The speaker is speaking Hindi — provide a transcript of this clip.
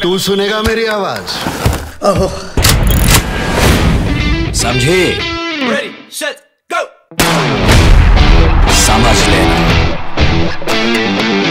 तू सुनेगा मेरी आवाज। ओहो, समझे? Ready, set, go! समझ लेना।